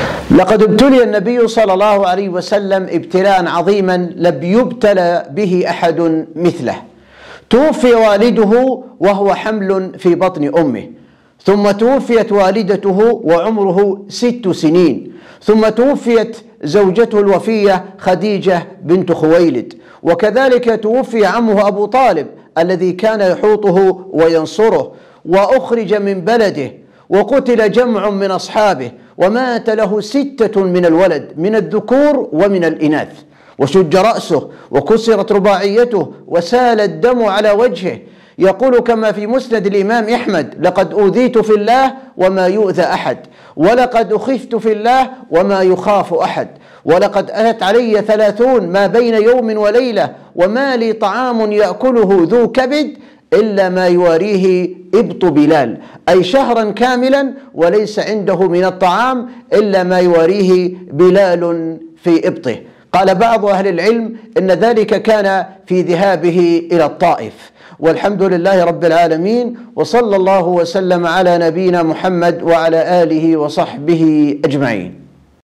لقد ابتلي النبي صلى الله عليه وسلم ابتلاء عظيما لم يبتلى به أحد مثله. توفي والده وهو حمل في بطن أمه، ثم توفيت والدته وعمره 6 سنين، ثم توفيت زوجته الوفية خديجة بنت خويلد، وكذلك توفي عمه أبو طالب الذي كان يحوطه وينصره، وأخرج من بلده، وقتل جمع من أصحابه، ومات له 6 من الولد من الذكور ومن الإناث، وشج رأسه وكسرت رباعيته وسال الدم على وجهه. يقول كما في مسند الإمام أحمد: لقد أوذيت في الله وما يؤذى أحد، ولقد أخفت في الله وما يخاف أحد، ولقد أتت علي 30 ما بين يوم وليلة، وما لي طعام يأكله ذو كبد إلا ما يواريه إبط بلال، أي شهرا كاملا وليس عنده من الطعام إلا ما يواريه بلال في إبطه. قال بعض أهل العلم إن ذلك كان في ذهابه إلى الطائف. والحمد لله رب العالمين، وصلى الله وسلم على نبينا محمد وعلى آله وصحبه أجمعين.